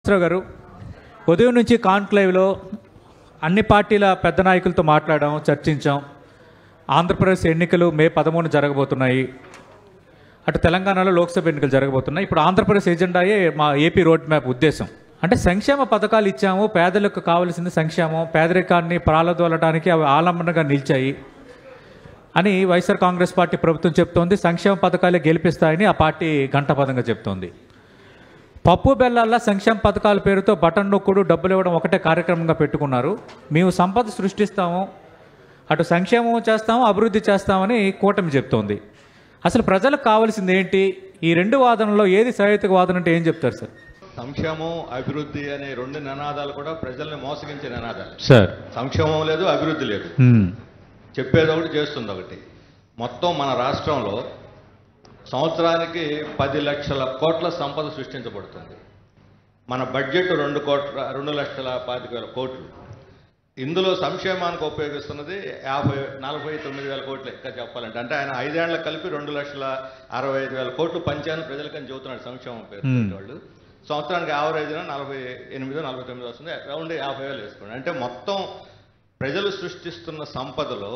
హనుమంతరావు గారు, ఉదయం నుంచి కాన్క్లేవ్లో అన్ని పార్టీల పెద్ద నాయకులతో మాట్లాడాం, చర్చించాం. ఆంధ్రప్రదేశ్ ఎన్నికలు మే 13 జరగబోతున్నాయి. అటు తెలంగాణలో లోక్సభ ఎన్నికలు జరగబోతున్నాయి. ఇప్పుడు ఆంధ్రప్రదేశ్ ఎజెండాయే మా ఏపీ రోడ్ మ్యాప్ ఉద్దేశం. అంటే సంక్షేమ పథకాలు ఇచ్చాము, పేదలకు కావాల్సింది సంక్షేమం, పేదరికాన్ని ప్రాలదోలడానికి అవి ఆలంబనగా నిలిచాయి అని వైఎస్ఆర్ కాంగ్రెస్ పార్టీ ప్రభుత్వం చెప్తోంది. సంక్షేమ పథకాలే గెలిపిస్తాయని ఆ పార్టీ గంటపదంగా చెప్తోంది. పప్పు బెల్లాల్లో సంక్షేమ పథకాల పేరుతో బటన్ నొక్కుడు, డబ్బులు ఇవ్వడం ఒకటే కార్యక్రమంగా పెట్టుకున్నారు. మేము సంపద సృష్టిస్తాము, అటు సంక్షేమం చేస్తాము, అభివృద్ధి చేస్తామని కూటమి చెప్తోంది. అసలు ప్రజలకు కావాల్సింది ఏంటి? ఈ రెండు వాదనలో ఏది సహేతుక వాదన అంటే ఏం చెప్తారు సార్? సంక్షేమం, అభివృద్ధి అనే రెండు నినాదాలు కూడా ప్రజల్ని మోసగించే నినాదాలు సార్. సంక్షేమం లేదు, అభివృద్ధి లేదు. చెప్పేది ఒకటి, చేస్తుంది ఒకటి. మొత్తం మన రాష్ట్రంలో సంవత్సరానికి 10 లక్షల కోట్ల సంపద సృష్టించబడుతుంది. మన బడ్జెట్ 2,25,000 కోట్లు. ఇందులో సంక్షేమానికి ఉపయోగిస్తున్నది 49,000 కోట్లు ఇంకా చెప్పాలంటే. అంటే ఆయన 5 ఏళ్లకు కలిపి 2,65,000 కోట్లు పంచాయతీ ప్రజలకని చెబుతున్నాడు సంక్షేమం పేరు వాళ్ళు. సంవత్సరానికి యావరేజ్న 48-49 వస్తుంది. అరౌండ్ 50,000 వేసుకోండి. అంటే మొత్తం ప్రజలు సృష్టిస్తున్న సంపదలో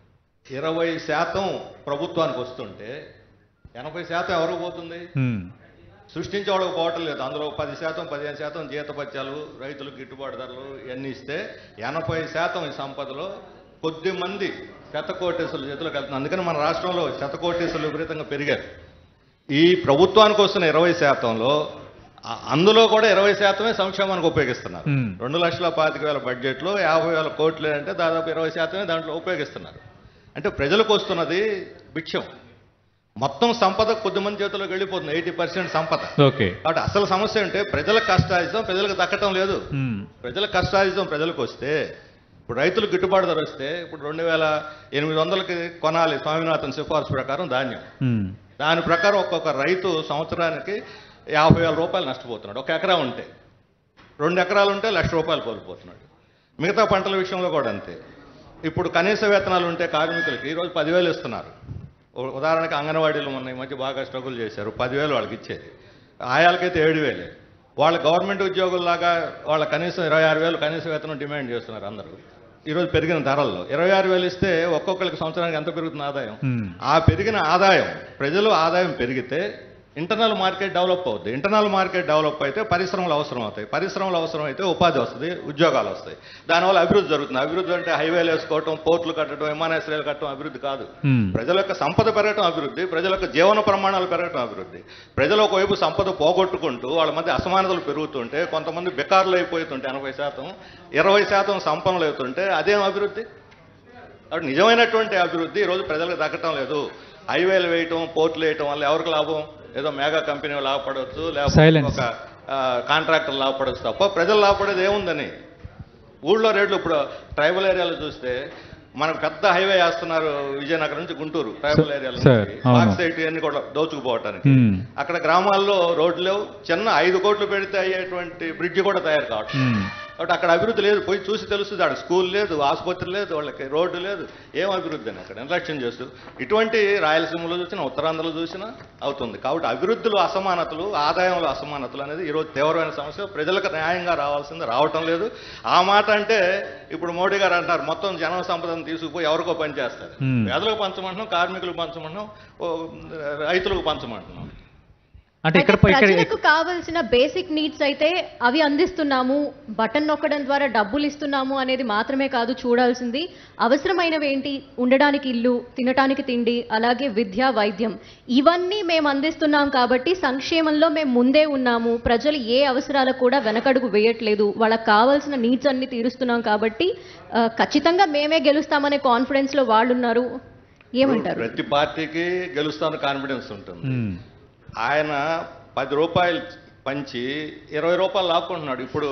20% ప్రభుత్వానికి వస్తుంటే 80% ఎవరికి పోతుంది? సృష్టించేవాళ్ళకి పోవటం లేదు. అందులో 10%, 15% జీతపత్యాలు, రైతులకు గిట్టుబాటు ధరలు ఇవన్నీ ఇస్తే 80% ఈ సంపదలో కొద్ది మంది శతకోటీసుల చేతులకు వెళ్తుంది. అందుకని మన రాష్ట్రంలో శతకోటీసులు విపరీతంగా పెరిగారు. ఈ ప్రభుత్వానికి వస్తున్న 20%లో అందులో కూడా 20% సంక్షేమానికి ఉపయోగిస్తున్నారు. 2,25,000 బడ్జెట్లో 50,000 కోట్లు అంటే దాదాపు 20% దాంట్లో ఉపయోగిస్తున్నారు. అంటే ప్రజలకు వస్తున్నది భిక్షం. మొత్తం సంపద కొద్దిమంది చేతుల్లోకి వెళ్ళిపోతుంది. 80% సంపద. కాబట్టి అసలు సమస్య అంటే ప్రజలకు కష్టాయిస్తాం, ప్రజలకు దక్కటం లేదు. ప్రజలకు కష్టాయిస్తాం ప్రజలకు వస్తే, ఇప్పుడు రైతులకు గిట్టుబాటు ధర వస్తే ఇప్పుడు 2,800కి కొనాలి స్వామినాథన్ సిఫార్సు ప్రకారం ధాన్యం. దాని ప్రకారం ఒక్కొక్క రైతు సంవత్సరానికి 50,000 రూపాయలు నష్టపోతున్నాడు. 1 ఎకరా ఉంటే. 2 ఎకరాలు ఉంటే ₹1,00,000 కోల్పోతున్నాడు. మిగతా పంటల విషయంలో కూడా అంతే. ఇప్పుడు కనీస వేతనాలు ఉంటే కార్మికులకి ఈరోజు 10,000 ఇస్తున్నారు. ఉదాహరణకి అంగన్వాడీలు మొన్న ఈ మధ్య బాగా స్ట్రగుల్ చేశారు. 10,000 వాళ్ళకి ఇచ్చేది. ఆయాలకైతే 7,000. వాళ్ళ గవర్నమెంట్ ఉద్యోగుల్లాగా వాళ్ళ కనీసం 26,000 కనీస వేతనం డిమాండ్ చేస్తున్నారు అందరూ. ఈరోజు పెరిగిన ధరల్లో 26,000 ఇస్తే ఒక్కొక్కరికి సంవత్సరానికి ఎంత పెరుగుతుంది ఆదాయం? ఆ పెరిగిన ఆదాయం, ప్రజలు ఆదాయం పెరిగితే ఇంటర్నల్ మార్కెట్ డెవలప్ అవుతుంది. ఇంటర్నల్ మార్కెట్ డెవలప్ అయితే పరిశ్రమలు అవసరం అవుతాయి. పరిశ్రమలు అవసరం అయితే ఉపాధి వస్తుంది, ఉద్యోగాలు వస్తాయి. దానివల్ల అభివృద్ధి జరుగుతుంది. అభివృద్ధి అంటే హైవేలు వేసుకోవటం, పోర్టులు కట్టడం, విమానాశ్రయాలు కట్టడం అభివృద్ధి కాదు. ప్రజల యొక్క సంపద పెరగటం అభివృద్ధి, ప్రజల యొక్క జీవన ప్రమాణాలు పెరగటం అభివృద్ధి. ప్రజలు ఒకవైపు సంపద పోగొట్టుకుంటూ వాళ్ళ మధ్య అసమానతలు పెరుగుతుంటే, కొంతమంది బెకార్లు అయిపోతుంటే 80%, 20% సంపన్నులు అవుతుంటే అదేం అభివృద్ధి? కాబట్టి నిజమైనటువంటి అభివృద్ధి ఈరోజు ప్రజలకు దక్కటం లేదు. హైవేలు వేయటం, పోర్టులు వేయటం వల్ల ఎవరికి లాభం? ఏదో మెగా కంపెనీ లాభపడవచ్చు, లేకపోతే ఒక కాంట్రాక్టర్ లాభపడవచ్చు తప్ప ప్రజలు లాభపడేది ఏముందని. ఊళ్ళో రేట్లు ఇప్పుడు ట్రైబల్ ఏరియాలో చూస్తే మనకు పెద్ద హైవే వేస్తున్నారు విజయనగరం నుంచి గుంటూరు ట్రైబల్ ఏరియాలో బాక్సైట్ అన్ని కూడా దోచుకుపోవటానికి. అక్కడ గ్రామాల్లో రోడ్లు లేవు. చిన్న 5 కోట్లు పెడితే అయ్యేటువంటి బ్రిడ్జ్ కూడా తయారు కావట్లేదు. కాబట్టి అక్కడ అభివృద్ధి లేదు. పోయి చూసి తెలుస్తుంది. అక్కడ స్కూల్ లేదు, ఆసుపత్రి లేదు, వాళ్ళకి రోడ్డు లేదు. ఏం అభివృద్ధి అని అక్కడ నిర్లక్ష్యం చేస్తూ ఇటువంటి రాయలసీమలో చూసినా, ఉత్తరాంధ్రలో చూసినా అవుతుంది. కాబట్టి అభివృద్ధిలో అసమానతలు, ఆదాయంలో అసమానతలు అనేది ఈరోజు తీవ్రమైన సమస్య. ప్రజలకు న్యాయంగా రావాల్సింది రావటం లేదు. ఆ మాట అంటే ఇప్పుడు మోడీ గారు అంటారు మొత్తం జనం సంపదను తీసుకుపోయి ఎవరికో పని చేస్తారు. పేదలకు పంచమంటున్నాం, కార్మికులకు పంచమంటున్నాం, రైతులకు పంచమంటున్నాం. అంటే ప్రజలకు కావాల్సిన బేసిక్ నీడ్స్ అయితే అవి అందిస్తున్నాము, బటన్ నొక్కడం ద్వారా డబ్బులు ఇస్తున్నాము అనేది మాత్రమే కాదు చూడాల్సింది. అవసరమైనవి ఏంటి? ఉండడానికి ఇల్లు, తినడానికి తిండి, అలాగే విద్య, వైద్యం, ఇవన్నీ మేము అందిస్తున్నాం. కాబట్టి సంక్షేమంలో మేము ముందే ఉన్నాము. ప్రజలు ఏ అవసరాలకు కూడా వెనకడుగు వేయట్లేదు. వాళ్ళకి కావాల్సిన నీడ్స్ అన్ని తీరుస్తున్నాం. కాబట్టి ఖచ్చితంగా మేమే గెలుస్తామనే కాన్ఫిడెన్స్ లో వాళ్ళు ఉన్నారు. ఏమంటారు? ప్రతి పార్టీకి గెలుస్తామని కాన్ఫిడెన్స్ ఉంటుంది. ఆయన 10 రూపాయలు పంచి 20 రూపాయలు లాక్కుంటున్నాడు. ఇప్పుడు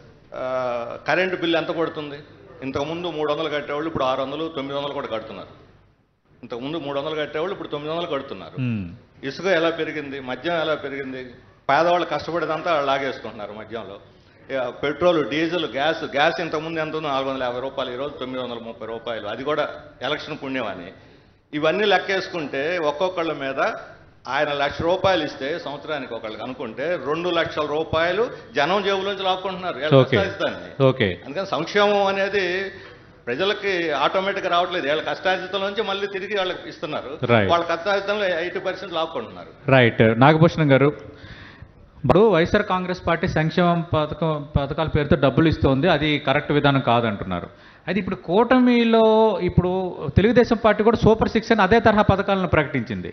కరెంటు బిల్లు ఎంత పడుతుంది? ఇంతకుముందు 300 కట్టేవాళ్ళు ఇప్పుడు 600, 900 కూడా కడుతున్నారు. ఇంతకుముందు 300 కట్టేవాళ్ళు ఇప్పుడు 900 కడుతున్నారు. ఇసుక ఎలా పెరిగింది? మద్యం ఎలా పెరిగింది? పేదవాళ్ళు కష్టపడేదంతా లాగేసుకుంటున్నారు మద్యంలో. పెట్రోల్, డీజిల్, గ్యాస్ ఇంతకుముందు ఎంత ఉందో 450 రూపాయలు, ఈరోజు 930 రూపాయలు. అది కూడా ఎలక్షన్ పుణ్యం అని. ఇవన్నీ లెక్కేసుకుంటే ఒక్కొక్కళ్ళ మీద ఆయన ₹1,00,000 ఇస్తే సంవత్సరానికి ఒకళ్ళకి అనుకుంటే 2,00,000 రూపాయలు జనం జేబులోంచి లాక్కుంటున్నారు కష్టాజితాన్ని. అందుకని సంక్షేమం అనేది ప్రజలకి ఆటోమేటిక్గా రావట్లేదు. వీళ్ళ కష్టాజితం నుంచి మళ్ళీ తిరిగి వాళ్ళకి ఇస్తున్నారు. వాళ్ళ కష్టాజితంలో 80% లాక్కుంటున్నారు. రైట్. నాగభూషణం గారు, ఇప్పుడు వైఎస్ఆర్ కాంగ్రెస్ పార్టీ సంక్షేమ పథకాల పేరుతో డబ్బులు ఇస్తోంది, అది కరెక్ట్ విధానం కాదంటున్నారు. అది ఇప్పుడు కూటమిలో ఇప్పుడు తెలుగుదేశం పార్టీ కూడా సూపర్ 6 అని అదే తరహా పథకాలను ప్రకటించింది.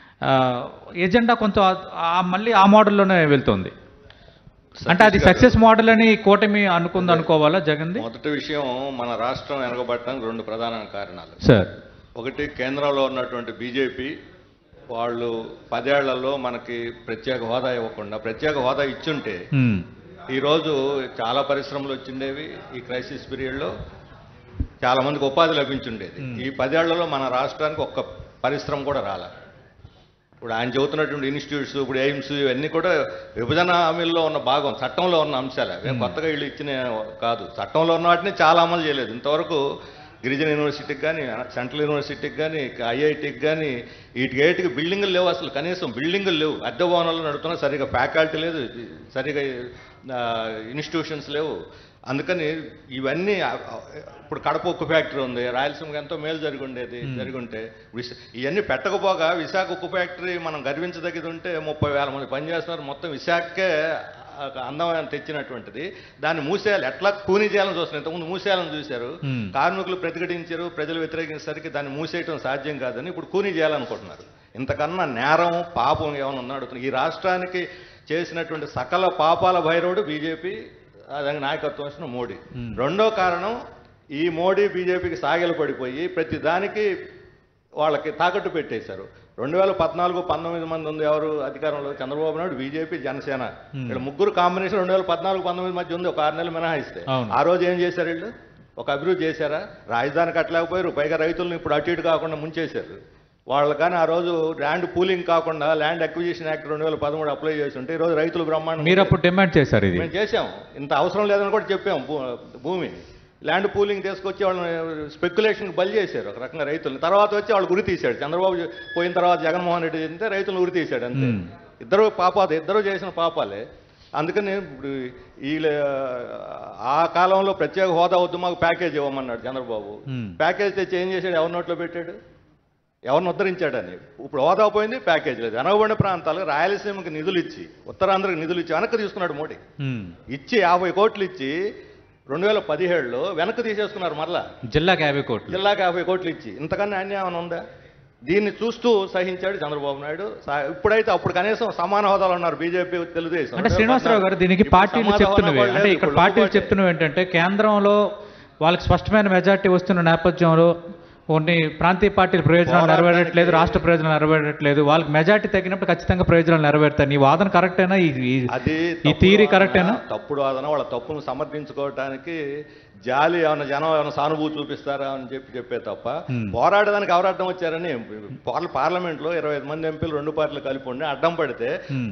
ఎజెండా కొంచెం మళ్ళీ ఆ మోడల్లోనే వెళ్తుంది. అంటే అది సక్సెస్ మోడల్ అని కూటమి అనుకోవాలా జగన్ది? మొదటి విషయం, మన రాష్ట్రం వెనకబట్టడానికి 2 ప్రధాన కారణాలు సార్. ఒకటి, కేంద్రంలో ఉన్నటువంటి బీజేపీ వాళ్ళు 10 ఏళ్లలో మనకి ప్రత్యేక హోదా ఇవ్వకుండా, ప్రత్యేక హోదా ఇచ్చుంటే ఈరోజు చాలా పరిశ్రమలు వచ్చిండేవి. ఈ క్రైసిస్ పీరియడ్లో చాలా మందికి ఉపాధి లభించుండేది. ఈ 10 ఏళ్లలో మన రాష్ట్రానికి ఒక్క పరిశ్రమ కూడా రాలే. ఇప్పుడు ఆయన చెబుతున్నటువంటి ఇన్స్టిట్యూట్స్, ఇప్పుడు ఎయిమ్స్, ఇవన్నీ కూడా విభజన హామీల్లో ఉన్న భాగం, చట్టంలో ఉన్న అంశాలే. మేము కొత్తగా వీళ్ళు ఇచ్చిన కాదు. చట్టంలో ఉన్న వాటిని చాలా అమలు చేయలేదు ఇంతవరకు. గిరిజన యూనివర్సిటీకి కానీ, సెంట్రల్ యూనివర్సిటీకి కానీ, ఐఐటికి కానీ, వీటికి బిల్డింగులు లేవు. అసలు కనీసం బిల్డింగులు లేవు. అద్దె భవనాల్లో నడుతున్నా, సరిగా ఫ్యాకల్టీ లేదు, సరిగా ఇన్స్టిట్యూషన్స్ లేవు. అందుకని ఇవన్నీ, ఇప్పుడు కడప ఉక్కు ఫ్యాక్టరీ ఉంది, రాయలసీమకి ఎంతో మేలు జరుగుంటే ఇవన్నీ పెట్టకపోగా విశాఖ ఉక్కు ఫ్యాక్టరీ మనం గర్వించదగ్గది ఉంటే 30,000 మంది పనిచేస్తున్నారు. మొత్తం విశాఖకే అందమైన తెచ్చినటువంటిది. దాన్ని మూసేయాలి, ఎట్లా కూనీ చేయాలని చూస్తున్నారు. ఇంతకుముందు మూసేయాలని చూశారు, కార్మికులు ప్రతిఘటించారు, ప్రజలు వ్యతిరేకించేసరికి దాన్ని మూసేయటం సాధ్యం కాదని ఇప్పుడు కూనీ చేయాలనుకుంటున్నారు. ఇంతకన్నా నేరం పాపం ఏమైనా ఉందని అడుగుతున్నారు. ఈ రాష్ట్రానికి చేసినటువంటి సకల పాపాల భైరవుడు బీజేపీ, దానికి నాయకత్వం వచ్చిన మోడీ. రెండో కారణం, ఈ మోడీ బీజేపీకి సాగిల పడిపోయి ప్రతి దానికి వాళ్ళకి తాకట్టు పెట్టేశారు. 2014-19 మంది ఉంది ఎవరు అధికారంలో? చంద్రబాబు నాయుడు, బీజేపీ, జనసేన. వీళ్ళ ముగ్గురు కాంబినేషన్ 2014-19 మధ్య ఉంది, ఒక 6 నెలలు మినహాయిస్తే. ఆ రోజు ఏం చేశారు వీళ్ళు? ఒక అభివృద్ధి చేశారా? రాజధాని కట్టలేకపోయారు. పైగా రైతులను ఇప్పుడు అటు ఇటు కాకుండా ముంచేశారు. వాళ్ళు కానీ ఆ రోజు ల్యాండ్ పూలింగ్ కాకుండా ల్యాండ్ అక్విజిషన్ యాక్ట్ 2013 అప్లై చేసి ఉంటే ఈరోజు రైతులు బ్రహ్మాండం. మీరు అప్పుడు డిమాండ్ చేశారు, ఇది మేము చేసాం. ఇంత అవసరం లేదని కూడా చెప్పాం. భూమి ల్యాండ్ పూలింగ్ తీసుకొచ్చి వాళ్ళని స్పెక్యులేషన్కి బలి చేశారు ఒక రకంగా రైతులను. తర్వాత వచ్చి వాళ్ళు గురి తీశాడు. చంద్రబాబు పోయిన తర్వాత జగన్మోహన్ రెడ్డి చేస్తే రైతులను గురి తీశాడు అంతే. ఇద్దరు చేసిన పాపాలే. అందుకని ఇప్పుడు వీళ్ళ ఆ కాలంలో ప్రత్యేక హోదా వద్దు, మాకు ప్యాకేజ్ ఇవ్వమన్నాడు చంద్రబాబు. ప్యాకేజ్ తెచ్చి ఏం చేశాడు? ఎవరి నోట్లో పెట్టాడు? ఎవరిని ఉద్ధరించాడని. ఇప్పుడు హోదా పోయింది, ప్యాకేజ్ లేదు. వెనకబడిన ప్రాంతాలకు రాయలసీమకి నిధులు ఇచ్చి, ఉత్తరాంధ్రకి నిధులు ఇచ్చి వెనక్కి తీసుకున్నాడు మోడీ. ఇచ్చి 50 కోట్లు ఇచ్చి 2017లో వెనక్కి తీసేసుకున్నారు. మరలా జిల్లాకి 50 కోట్లు ఇచ్చి. ఇంతకన్నా అన్యాయం ఉందా? దీన్ని చూస్తూ సహించాడు చంద్రబాబు నాయుడు. ఇప్పుడైతే అప్పుడు కనీసం సమాన హోదాలు ఉన్నారు బీజేపీ, తెలుగుదేశం. అంటే శ్రీనివాసరావు గారు, దీనికి పార్టీలు చెప్తున్నవి అంటే ఇక్కడ పార్టీలు చెప్తున్నవి ఏంటంటే, కేంద్రంలో వాళ్ళకి స్పష్టమైన మెజార్టీ వస్తున్న నేపథ్యంలో కొన్ని ప్రాంతీయ పార్టీల ప్రయోజనాలు నెరవేరట్లేదు, రాష్ట్ర ప్రయోజనాలు నెరవేరట్లేదు. వాళ్ళకి మెజార్టీ తగ్గినప్పుడు ఖచ్చితంగా ప్రయోజనాలు నెరవేరుతాయి. నీ వాదన కరెక్టేనా? ఈ థియరీ కరెక్టేనా? తప్పుడు వాదన. వాళ్ళ తప్పును సమర్థించుకోవడానికి జాలి ఏమైనా, జనం ఏమైనా సానుభూతి చూపిస్తారా అని చెప్పే తప్ప పోరాడడానికి ఎవరు అడ్డం వచ్చారని. పార్లమెంట్లో 25 మంది ఎంపీలు 2 పార్టీలు కలిపి ఉండి అడ్డం పడితే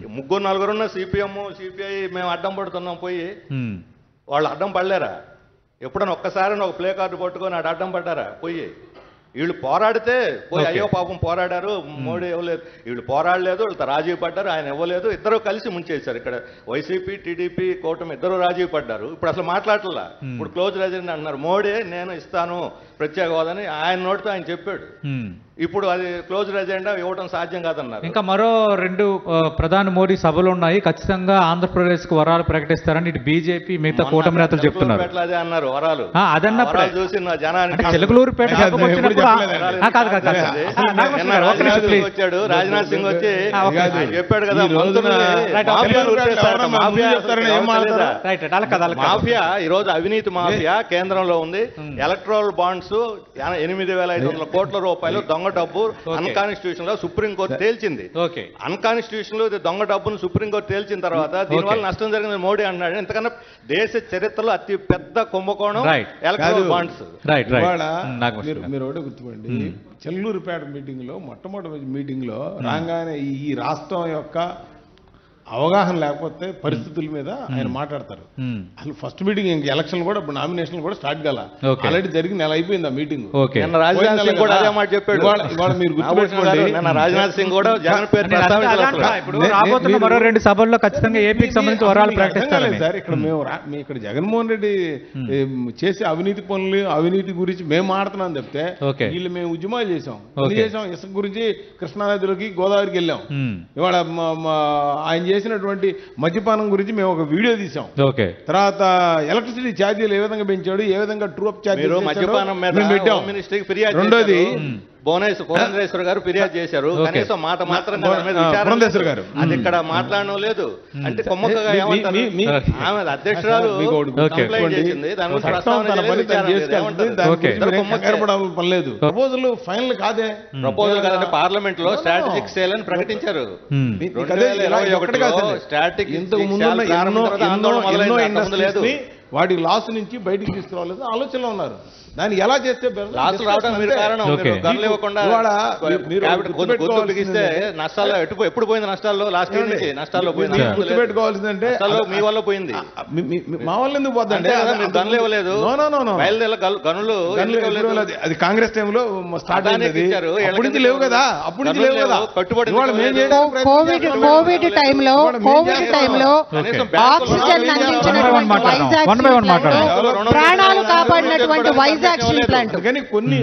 3-4 సిపిఎం, సిపిఐ మేము అడ్డం పడుతున్నాం పోయి, వాళ్ళు అడ్డం పడలేరా? ఎప్పుడన్నా ఒక్కసారి ఒక ప్లే కార్డు పట్టుకొని అడ్డం పడ్డారా పోయి? వీళ్ళు పోరాడితే పోయి అయ్యో పాపం పోరాడారు, మోడీ ఇవ్వలేదు. వీళ్ళు పోరాడలేదు, వీళ్ళతో రాజీ పడ్డారు, ఆయన ఇవ్వలేదు. ఇద్దరు కలిసి ముంచేశారు. ఇక్కడ వైసీపీ, టీడీపీ, కూటమి ఇద్దరు రాజీ పడ్డారు. ఇప్పుడు అసలు మాట్లాడలా. ఇప్పుడు క్లోజ్ రెజెండ్ అంటున్నారు. మోడీ నేను ఇస్తాను ప్రత్యేక హోదాని ఆయన నోటితో ఆయన చెప్పాడు. ఇప్పుడు అది క్లోజ్ ఎజెండా ఇవ్వడం సాధ్యం కాదన్నారు. ఇంకా మరో 2 ప్రధాని మోడీ సభలు ఉన్నాయి, ఖచ్చితంగా ఆంధ్రప్రదేశ్కు వరాలు ప్రకటిస్తారని ఇటు బీజేపీ మిగతా కూటమి నేతలు చెప్తున్నారు. అదే అన్నారు వరాలు. అదన్నప్పుడు చూసి నా జనానికి చిలకలూరుపేట వచ్చాడు రాజ్నాథ్ సింగ్ వచ్చి చెప్పాడు కదా, మాఫియా ఈరోజు అవినీతి మాఫియా కేంద్రంలో ఉంది. ఎలక్ట్రల్ బాండ్స్ 8,500 కోట్ల రూపాయలు దొంగ డబ్బు అన్కాన్స్టిట్యూషన్ లో సుప్రీంకోర్టు తేల్చింది. అన్కాన్స్టిట్యూషన్ లో దొంగ డబ్బును సుప్రీంకోర్టు తేల్చిన తర్వాత దీనివల్ల నష్టం జరిగింది మోడీ అన్నాడు. ఎంతకన్నా దేశ చరిత్రలో అతి పెద్ద కుంభకోణం ఎలక్ట్రల్ బాండ్స్. మీరు ఒకటే గుర్తుపండి, చెల్లూరుపేట మీటింగ్ లో మొట్టమొదటి మీటింగ్ లో రాగానే ఈ రాష్ట్రం యొక్క అవగాహన లేకపోతే పరిస్థితుల మీద ఆయన మాట్లాడతారు. అసలు ఫస్ట్ మీటింగ్ ఇంక ఎలక్షన్ కూడా ఇప్పుడు నామినేషన్ కూడా స్టార్ట్ కాల, ఆల్రెడీ జరిగి నెల అయిపోయింది ఆ మీటింగ్. రాజ్నాథ్ సింగ్ కూడా అదే మాట చెప్పాడు. ఇవాళ మీరు గుర్తుపెట్టుకోండి, రాజ్నాథ్ సింగ్ కూడా జగన్ పేరు ప్రస్తావించారు. మరో 2 సభల్లో ఖచ్చితంగా ఏపీకి సంబంధించి వరాలు ప్రకటిస్తారు సార్. ఇక్కడ మేము ఇక్కడ జగన్మోహన్ రెడ్డి చేసే అవినీతి పనులు, అవినీతి గురించి మేము మాడుతున్నాం చెప్తే వీళ్ళు మేము ఉద్యమాలు చేసాం. ఇసుక గురించి కృష్ణానదిలోకి గోదావరికి వెళ్ళాం. ఇవాళ ఆయన చేసినటువంటి మద్యపానం గురించి మేము ఒక వీడియో తీసాం. తర్వాత ఎలక్ట్రిసిటీ ఛార్జీలు ఏ విధంగా పెంచాడు, ఏ విధంగా ట్రూ అప్ ఛార్జీలు మద్యపానం పెట్టాం. రెండోది భువనేశ్వర్ గారు ఫిర్యాదు చేశారు, కనీసం మాట మాత్రం గారు అది ఇక్కడ మాట్లాడడం లేదు. అంటే కొమ్మకగా ఆమె అధ్యక్షురాలు కంప్లైంట్ చేసింది, దాని పర్లేదు. ప్రపోజల్ ఫైనల్ కాదే, ప్రపోజల్ కాదంటే పార్లమెంట్ లో స్ట్రాటజిక్ సేల్ అని ప్రకటించారు. ఇంతకు ముందు వాటి లాస్ నుంచి బయటికి తీసుకురావాలని ఆలోచనలో ఉన్నారు. దాన్ని ఎలా చేస్తే నష్టాల్లో ఎప్పుడు పోయింది? నష్టాల్లో లాస్ట్ ఇయర్ నుంచి నష్టాల్లో పోయింది. గుర్తుపెట్టుకోవాల్సిందంటే మీ వల్ల పోయింది, మా వల్ల ఎందుకు పోద్దంటే గనులు ఇవ్వలేదు, గనులు అది కాంగ్రెస్ టైంలో స్టార్ట్ అయింది. అప్పటి నుంచి లేవు కదా, అప్పటి నుంచి లేవు కదా. కట్టుబడి కోవిడ్ టైంలో ఆక్సిజన్ అందించినటువంటి ప్రాణాలు కాపాడినటువంటి వైజాగ్ స్టీల్ ప్లాంట్. కానీ కొన్ని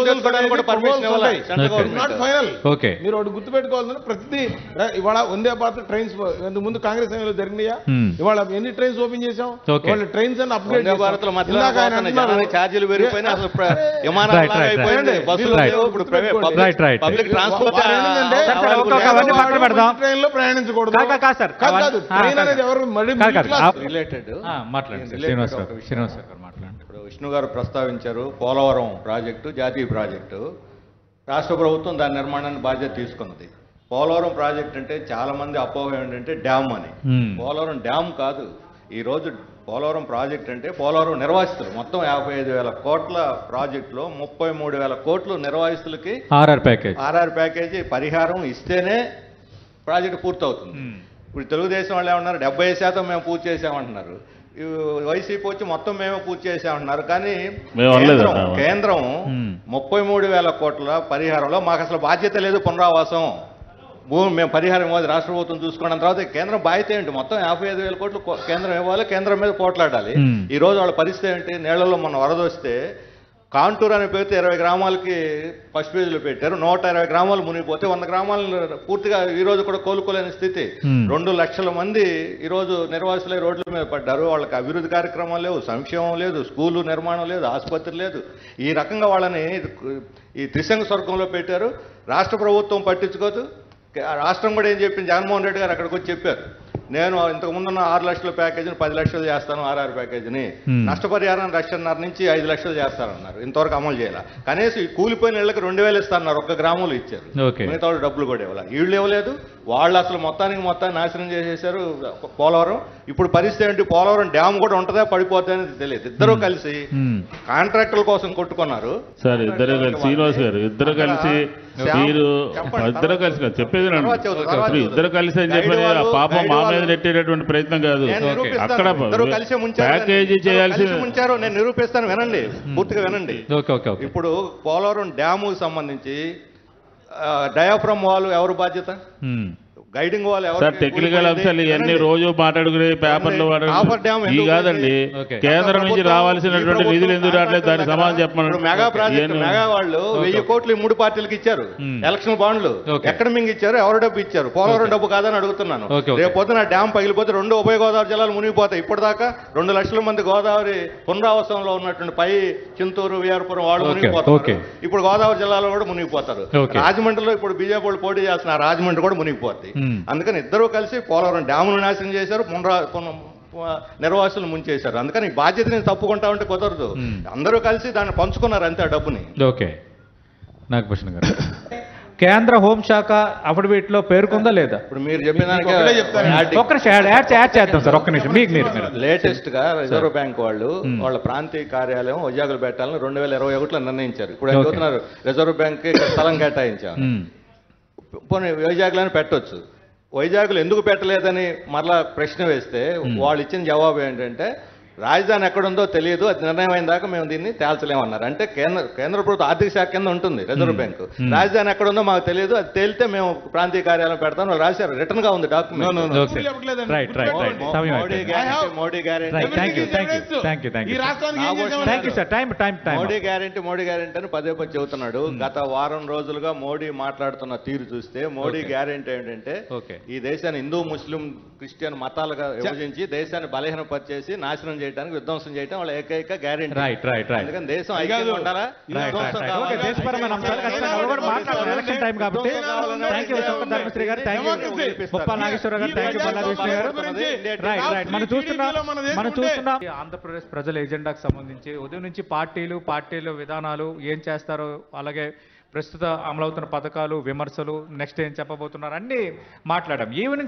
మీరు ఒకటి గుర్తుపెట్టుకోవాల్సింది, ప్రతి ఇవాళ వందే భారత్ ట్రైన్స్ ఇంతకు ముందు కాంగ్రెస్ టైంలో జరిగినాయా? ఇవాళ ఎన్ని ట్రైన్స్ ఓపెన్ చేసాం? వాళ్ళ ట్రైన్స్ అని అప్గ్రేడ్ భారత్ లో ఛార్జీలు పెరిగిపోయినా అసలు పబ్లిక్ ట్రాన్స్పోర్ట్ ట్రైన్ లో ప్రయాణించకూడదు. ట్రైన్ అనేది ఎవరు రిలేటెడ్ ఇప్పుడు విష్ణు గారు ప్రస్తావించారు పోలవరం ప్రాజెక్టు జాతీయ ప్రాజెక్టు. రాష్ట్ర ప్రభుత్వం దాని నిర్మాణాన్ని బాధ్యత తీసుకున్నది. పోలవరం ప్రాజెక్ట్ అంటే చాలా మంది అపోహ ఏంటంటే డ్యామ్ అని. పోలవరం డ్యామ్ కాదు. ఈరోజు పోలవరం ప్రాజెక్ట్ అంటే పోలవరం నిర్వాసితులు మొత్తం 55,000 కోట్ల ప్రాజెక్టులో 33,000 కోట్లు నిర్వాసితులకి ఆర్ఆర్ ప్యాకేజీ పరిహారం ఇస్తేనే ప్రాజెక్టు పూర్తవుతుంది. ఇప్పుడు తెలుగుదేశం వాళ్ళు ఏమన్నారు, 70% మేము పూర్తి చేసామంటున్నారు. వైసీపీ వచ్చి మొత్తం మేమే పూర్తి చేసామంటున్నారు. కానీ కేంద్రం 33,000 కోట్ల పరిహారంలో మాకు అసలు బాధ్యత లేదు. పునరావాసం భూమి మేము పరిహారం ఇవ్వాలి, రాష్ట్ర ప్రభుత్వం చూసుకున్న తర్వాత కేంద్రం బాధ్యత ఏంటి? మొత్తం 55,000 కోట్లు కేంద్రం ఇవ్వాలి, కేంద్రం మీద పోట్లాడాలి. ఈ రోజు వాళ్ళ పరిస్థితి ఏంటి? నీళ్లలో మొన్న వరద వస్తే కాంటూర్ అనే పేరుతో 20 గ్రామాలకి ఫస్ట్ పేజీలో పెట్టారు. 120 గ్రామాలు మునిగిపోతే 100 గ్రామాలను పూర్తిగా ఈ రోజు కూడా కోలుకోలేని స్థితి. 2 లక్షల మంది ఈరోజు నిర్వాసులై రోడ్ల మీద పడ్డారు. వాళ్ళకి అభివృద్ధి కార్యక్రమాలు లేవు, సంక్షేమం లేదు, స్కూలు నిర్మాణం లేదు, ఆసుపత్రి లేదు. ఈ రకంగా వాళ్ళని ఈ త్రిశంగ స్వర్గంలో పెట్టారు. రాష్ట్ర ప్రభుత్వం పట్టించుకోదు. రాష్ట్రం కూడా ఏం చెప్పింది, జగన్మోహన్ రెడ్డి గారు అక్కడికి వచ్చి చెప్పారు, నేను ఇంతకు ముందున్న 6 లక్షల ప్యాకేజీని 10 లక్షలు చేస్తాను, ఆర్ఆర్ ప్యాకేజీని నష్టపరిహారం 1.5 నుంచి 5 లక్షలు చేస్తారన్నారు. ఇంతవరకు అమలు చేయాల. కనీసం ఈ కూలిపోయిన ఇళ్లకు 2,000 ఇస్తారన్నారు. 1 గ్రామంలో ఇచ్చారు, మిగతా వాళ్ళు డబ్బులు కూడా ఇవ్వాలి. వీళ్ళు ఇవ్వలేదు. వాళ్ళు అసలు మొత్తాన్ని నాశనం చేసేసారు పోలవరం. ఇప్పుడు పరిస్థితి ఏంటి? పోలవరం డ్యామ్ కూడా ఉంటుందా పడిపోతుందా అనేది తెలియదు. ఇద్దరు కలిసి కాంట్రాక్టుల కోసం కొట్టుకున్నారు సార్. ఇద్దరు కలిసి శ్రీనివాస్ గారు ఇద్దరు కలిసి మీరు ఇద్దరు కలిసి చెప్పేది ఇద్దరు కలిసి అని చెప్పి పాపం మా మీద నెట్టేటటువంటి ప్రయత్నం కాదు. అక్కడ ప్యాకేజీ చేయాల్సి ముంచారు. నేను నిరూపిస్తాను, వినండి, పూర్తిగా వినండి. ఇప్పుడు పోలవరం డ్యాము సంబంధించి డయాఫ్రమ్ వాల్ ఎవరు బాధ్యత? గైడింగ్ వాల్ ఎవరు? సార్ టెక్నికల్ అంశాలు ఇవన్నీ రోజు మాట్లాడుకునే పేపర్లు ఈ కాదండి. కేంద్రం నుంచి రావాల్సినటువంటి నిధులు ఎందుకు రావట్లేదు దానికి సమాధానం చెప్పమన్నారు. మెగా ప్రాజెక్ట్ మెగా వాళ్ళు 1000 కోట్లు 3 పార్టీలకు ఇచ్చారు. ఎలక్షన్ బాండ్లు ఎక్కడ మింగిచ్చారు? ఎవరు డబ్బు ఇచ్చారు? పోలవరం డబ్బు కాదని అడుగుతున్నాను. రేపు పొద్దున డ్యామ్ పగిలిపోతే 2 ఉభయ గోదావరి జిల్లాలు మునిగిపోతాయి. ఇప్పటిదాకా 2 లక్షల మంది గోదావరి పునరావాసంలో ఉన్నటువంటి పై చింతూరు, విఆర్పురం వాళ్ళు మునిగిపోతారు. ఇప్పుడు గోదావరి జిల్లాలో కూడా మునిగిపోతారు. రాజమండ్రిలో ఇప్పుడు బీజేపీ వాళ్ళు పోటీ చేస్తున్నారు, రాజమండ్రి కూడా మునిగిపోతాయి. అందుకని ఇద్దరూ కలిసి పోలవరం డ్యామును నాశనం చేశారు, నిర్వాసులు ముంచేశారు. అందుకని ఈ బాధ్యతని తప్పుకుంటా ఉంటే కుదరదు. అందరూ కలిసి దాన్ని పంచుకున్నారు అంతే, ఆ డబ్బుని. ఓకే, నాగభూషణ్ గారు, కేంద్ర హోంశాఖ అఫిడవిట్ లో పేర్కొందా లేదా? ఇప్పుడు మీరు చెప్పిన లేటెస్ట్ గా రిజర్వ్ బ్యాంక్ వాళ్ళు వాళ్ళ ప్రాంతీయ కార్యాలయం వైజాగ్లో పెట్టాలని 2021లో నిర్ణయించారు. ఇప్పుడు చెబుతున్నారు రిజర్వ్ బ్యాంక్ స్థలం కేటాయించారు, పోనీ వైజాగ్లోనే పెట్టొచ్చు. వైజాగ్లో ఎందుకు పెట్టలేదని మరలా ప్రశ్న వేస్తే వాళ్ళు ఇచ్చిన జవాబు ఏంటంటే రాజధాని ఎక్కడుందో తెలియదు, అది నిర్ణయం అయిన దాకా మేము దీన్ని తేల్చలేమన్నారు. అంటే కేంద్ర ప్రభుత్వ ఆర్థిక శాఖ కింద ఉంటుంది రిజర్వ్ బ్యాంకు. రాజధాని ఎక్కడుందో మాకు తెలియదు, అది తేలితే మేము ప్రాంతీయ కార్యాలయం పెడతాం వాళ్ళు రాశారు. రిటర్న్ గా ఉంది డాక్యుమెంట్. మోడీ గ్యారెంటీ అని పదే పదే చెబుతున్నాడు. గత వారం రోజులుగా మోడీ మాట్లాడుతున్న తీరు చూస్తే మోడీ గ్యారెంటీ ఏంటంటే ఈ దేశాన్ని హిందూ ముస్లిం క్రిస్టియన్ మతాలుగా విభజించి దేశాన్ని బలహీనపరిచేసి నాశనం చేయడానికి విధ్వంసం చేయడం వాళ్ళ ఏకైక గ్యారెంటీ. అందుకని దేశం ఐక్యంగా ఉండాలా. ఆంధ్రప్రదేశ్ ప్రజల ఎజెండాకు సంబంధించి ఉదయం నుంచి పార్టీలు విధానాలు ఏం చేస్తారో, అలాగే ప్రస్తుత అమలవుతున్న పథకాలు, విమర్శలు, నెక్స్ట్ ఏం చెప్పబోతున్నారు అన్ని మాట్లాడాం. ఈవెనింగ్